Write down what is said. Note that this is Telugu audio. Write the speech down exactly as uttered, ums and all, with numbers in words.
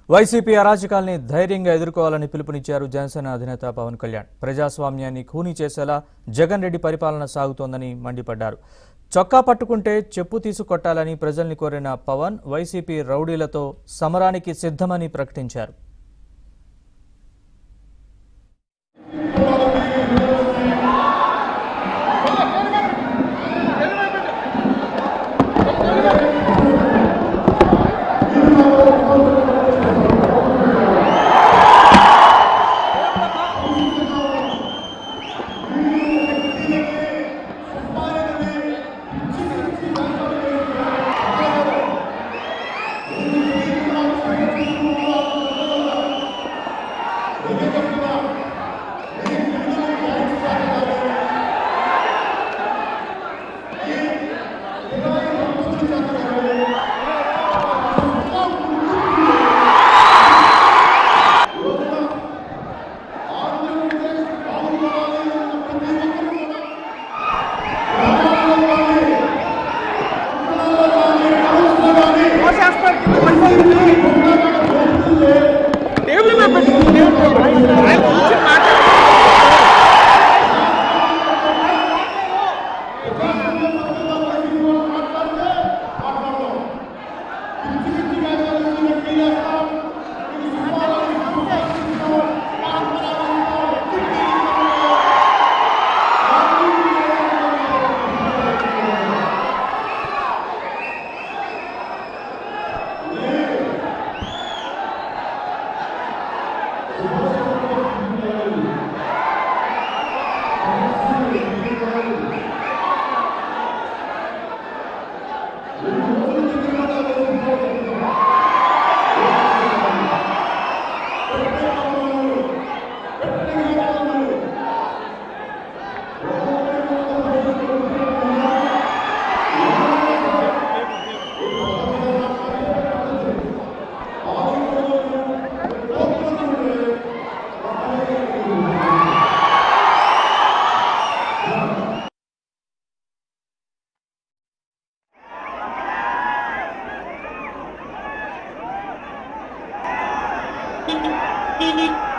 వైసీపీ అరాచకాల్ని ధైర్యంగా ఎదుర్కోవాలని పిలుపునిచ్చారు జనసేన అధినేత పవన్ కళ్యాణ్. ప్రజాస్వామ్యాన్ని ఖూనీ చేసేలా జగన్ రెడ్డి పరిపాలన సాగుతోందని మండిపడ్డారు. చొక్కా పట్టుకుంటే చెప్పు తీసుకొట్టాలని ప్రజల్ని కోరిన పవన్ వైసీపీ రౌడీలతో సమరానికి సిద్ధమని ప్రకటించారు. Beep, beep, beep.